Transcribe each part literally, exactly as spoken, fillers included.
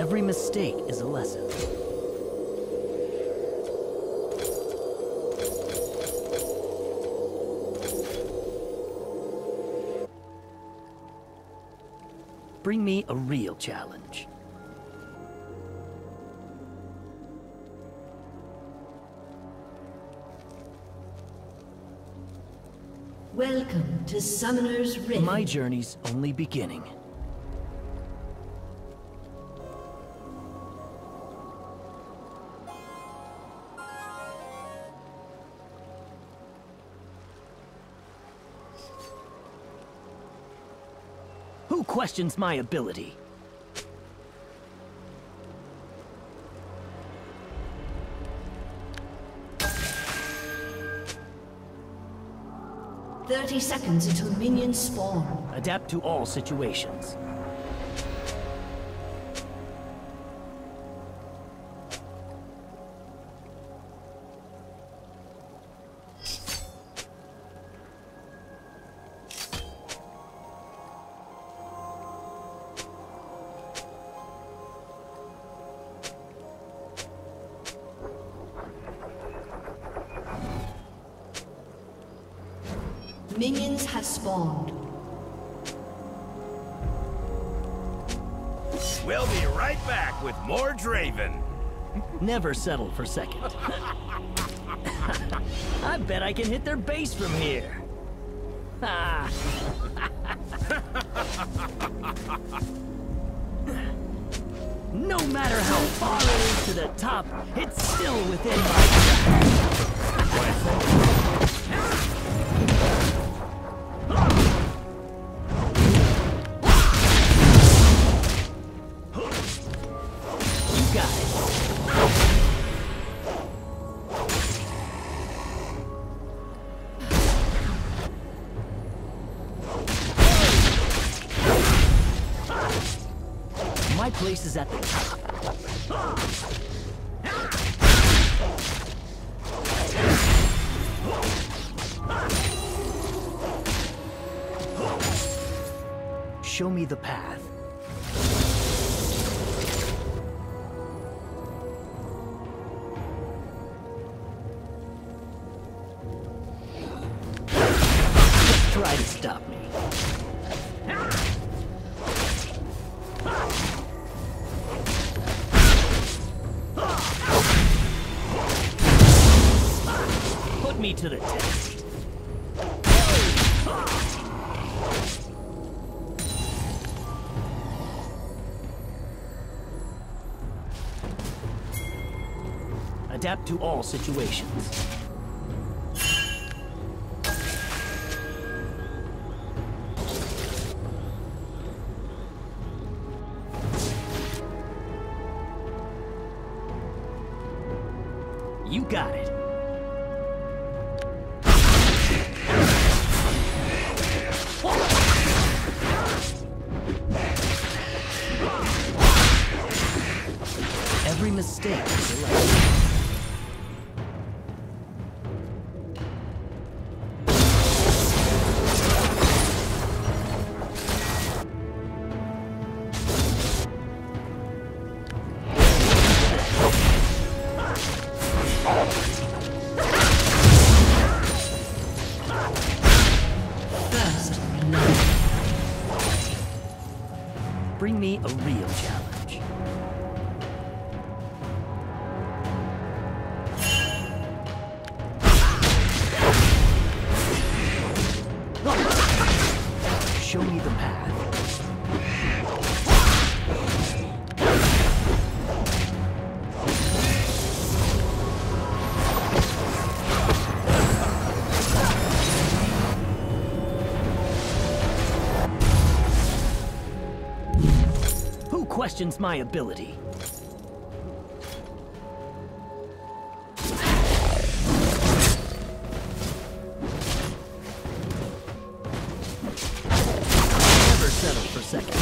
Every mistake is a lesson. Bring me a real challenge. Welcome to Summoner's Rift. My journey's only beginning. Who questions my ability? Thirty seconds until minions spawn. Adapt to all situations. Minions have spawned. We'll be right back with more Draven. Never settle for second. I bet I can hit their base from here. Ah. No matter how far it is to the top, it's still within my grasp. My place is at the top. Show me the path. Just try to stop me. Put me to the test. Adapt to all situations. You got it. Every mistake is a lesson. First love. Bring me a real challenge. Show me the path. Who questions my ability? Never settle for second.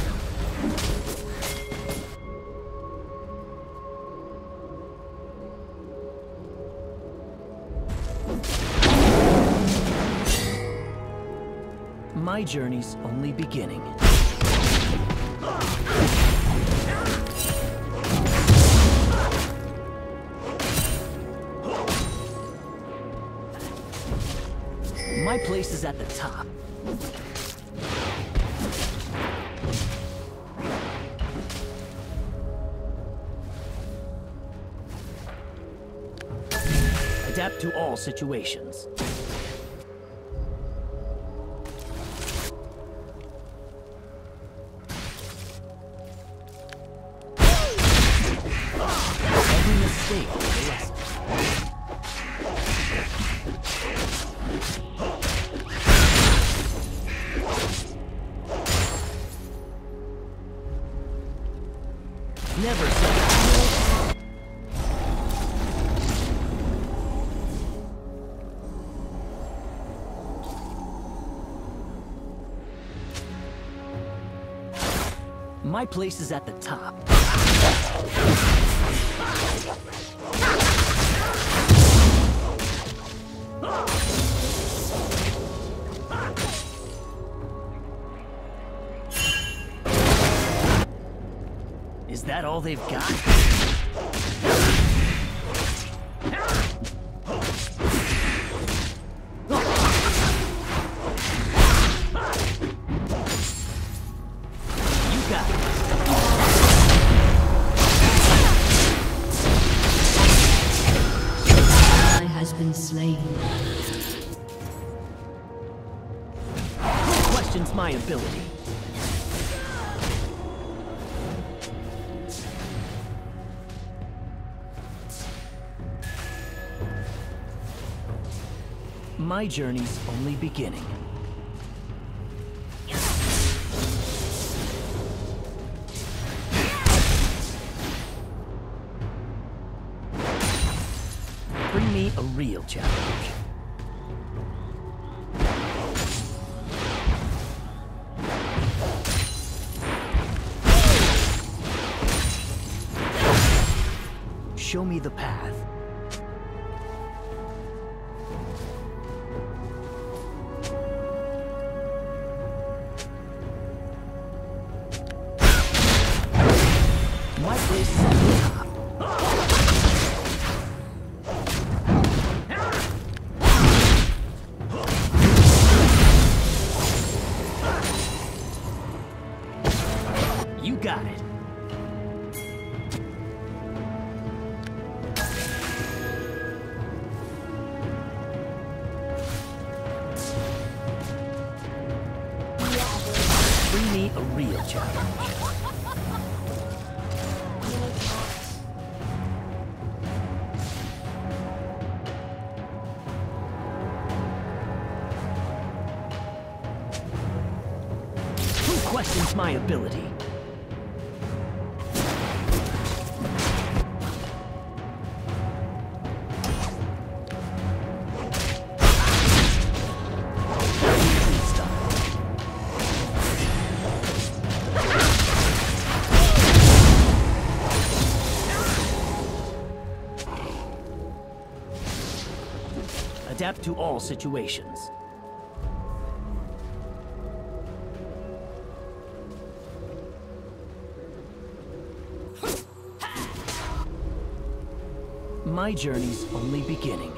My journey's only beginning. My place is at the top. Adapt to all situations. Every mistake is a lesson. Never settle. My place is at the top. Is that all they've got? Slain. Who questions my ability? My journey's only beginning. Bring me a real challenge. Show me the path. My place is at the top. You got it. Bring me a real challenge. Who questions my ability? Adapt to all situations. My journey's only beginning.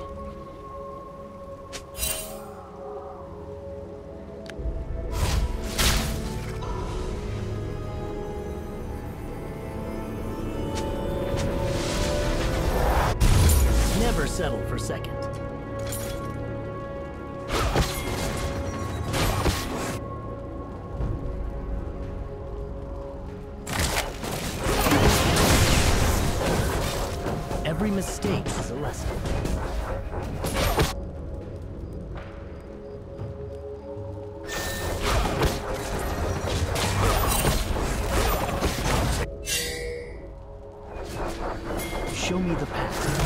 Never settle for second. Every mistake is a lesson. Show me the path.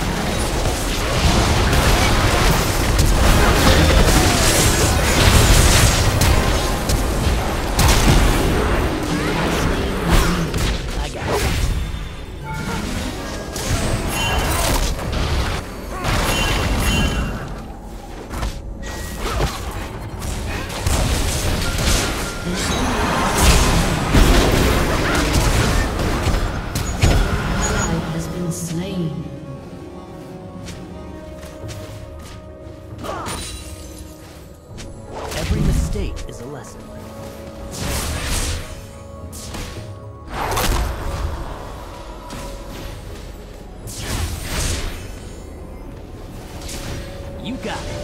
lesson. You got it.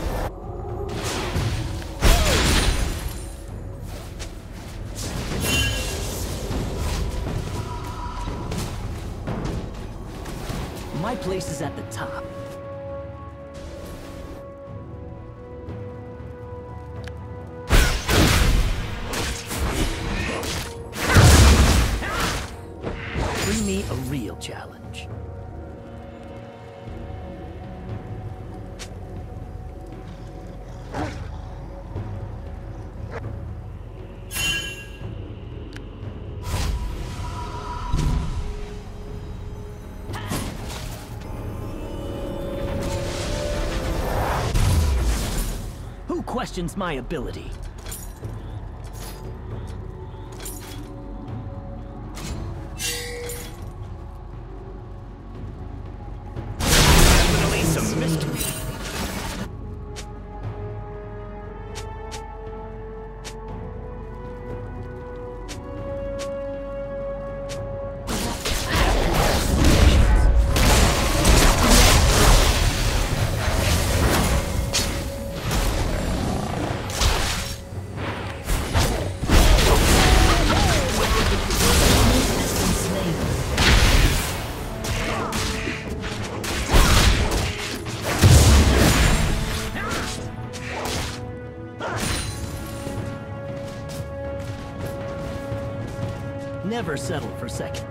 My place is at the top. Bring me a real challenge. Who questions my ability? Definitely some mystery. Never settle for second.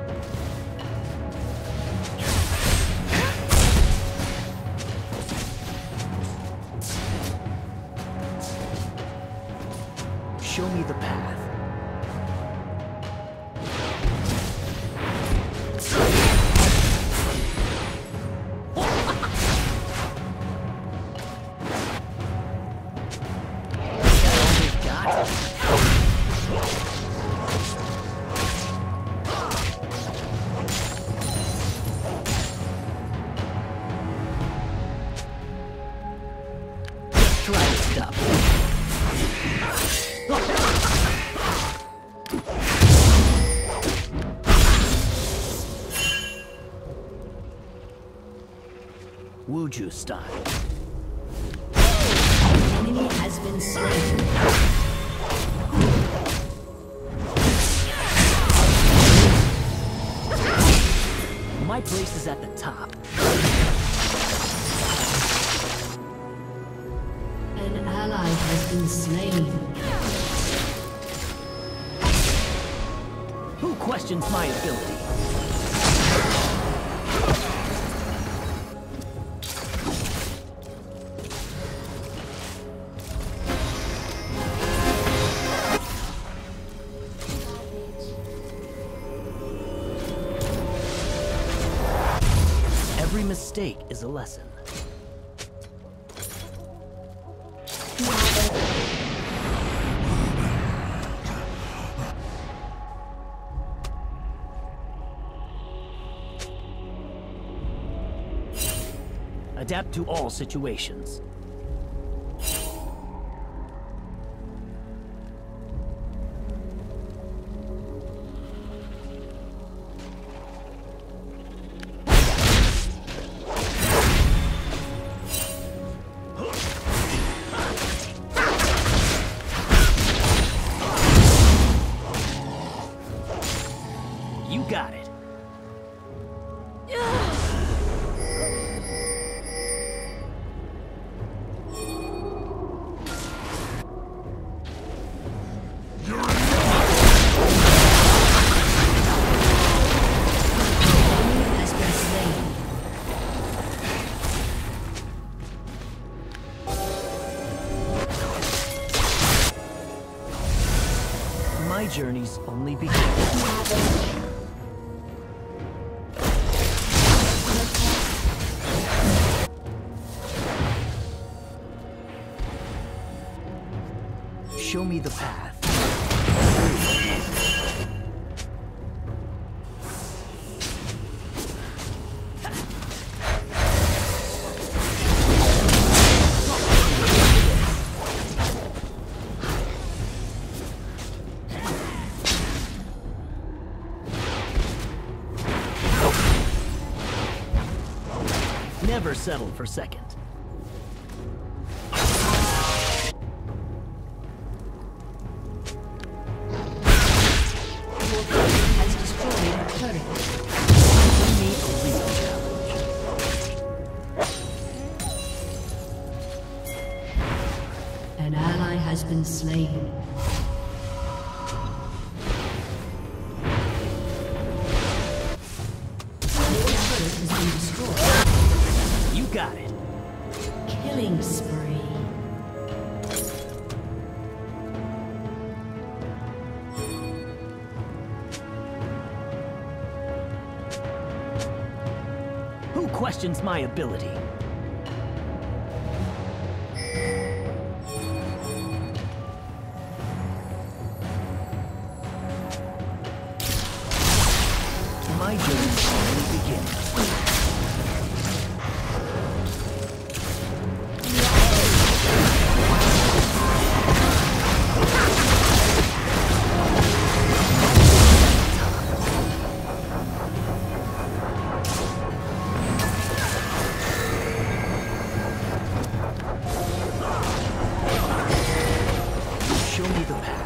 Show me the path. Try to stop. Wuju style. Enemy has been slain. My place is at the top. An ally has been slain. Who questions my ability? Every mistake is a lesson. Adapt to all situations. You got it. Has been slain. My journey's only beginning. Show me the path. Never settle for second. Your opponent has destroyed a turret. Give me a real challenge. An ally has been slain. You got it. Killing spree. Who questions my ability? My journey only begins. Show me the path.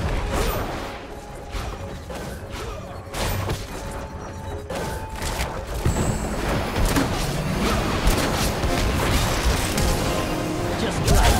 Just right.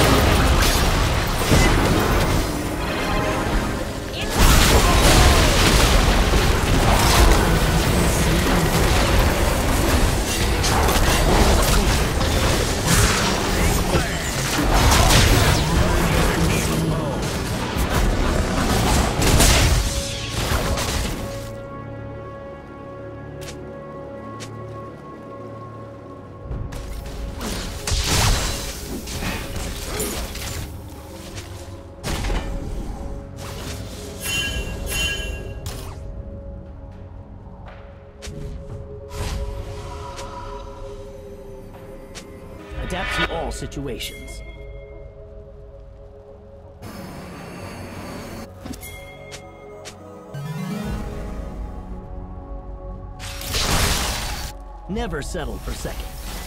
Adapt to all situations. Never settle for second.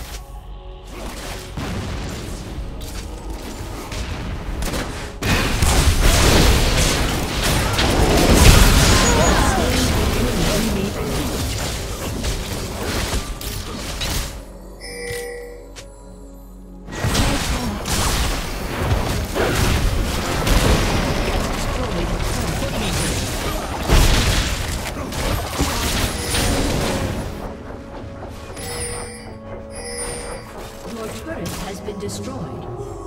Your turret has been destroyed.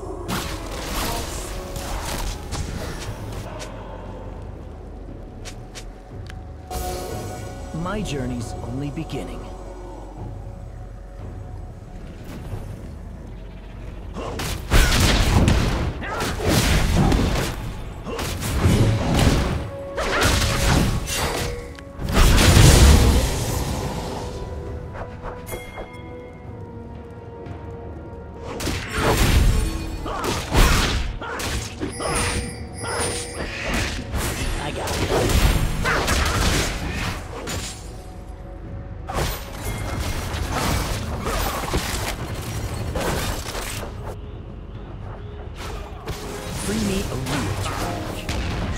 My journey's only beginning. I got it. Bring me a real challenge.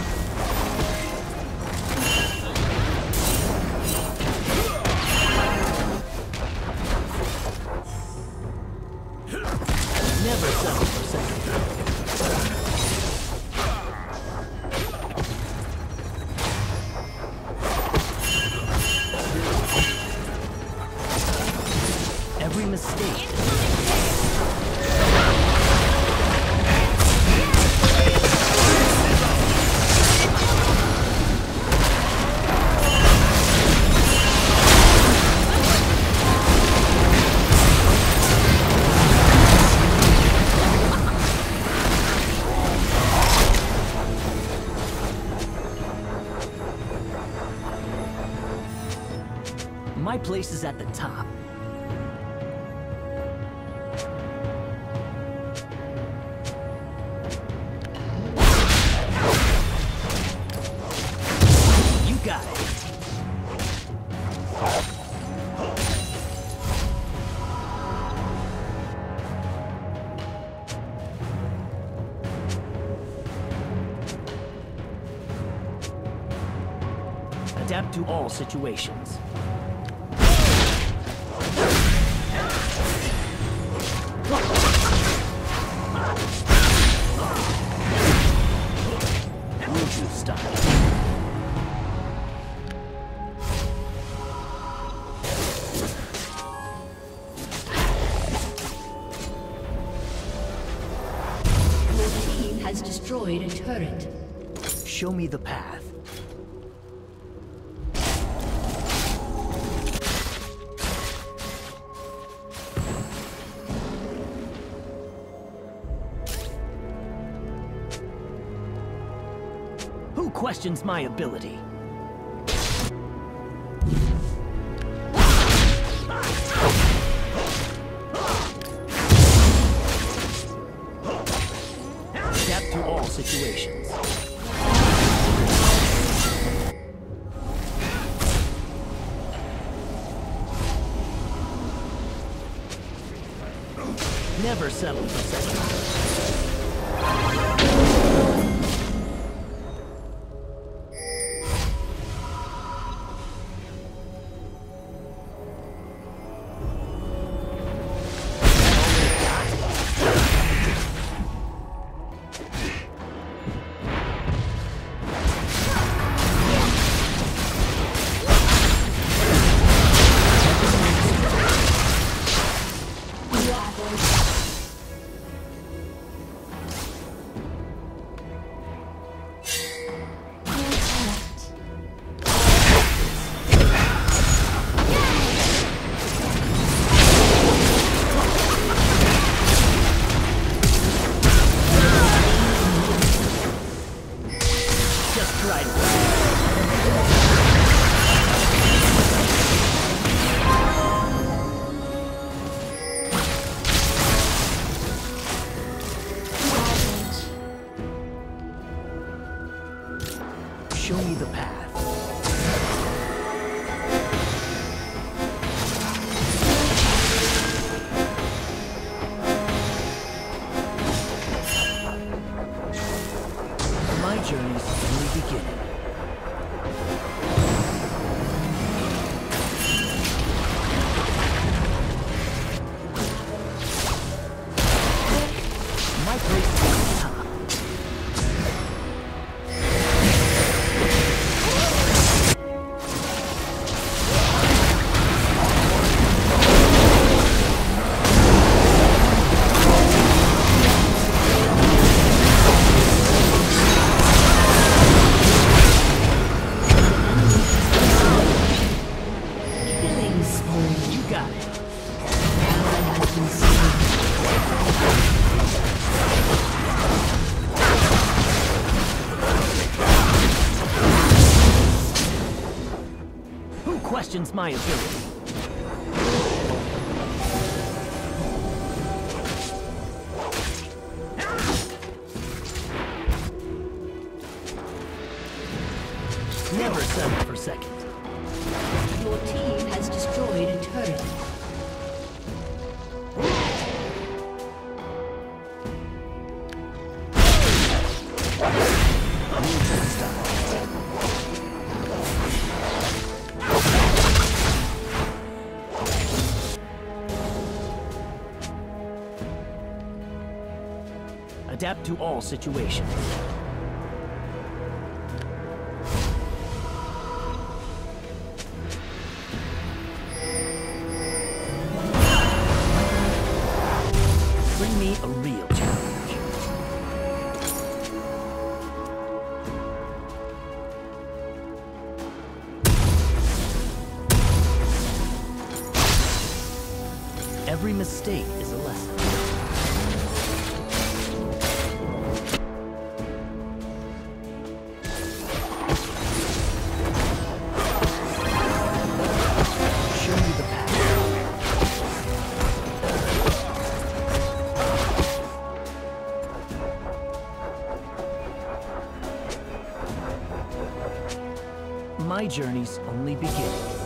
Never settle for second. Every mistake. My place is at the top. You got it. Adapt to all situations. Mushu style. Has destroyed a turret. Show me the path. Who questions my ability? Adapt to all situations. Never settle for second. Show me the path. My journey's only beginning. My place is at the top. You got it. Who questions my ability? Never settle for second. Your team has destroyed a turret. Adapt to all situations. Bring me a real challenge. Every mistake is a lesson. Show me the path. My journey's only beginning.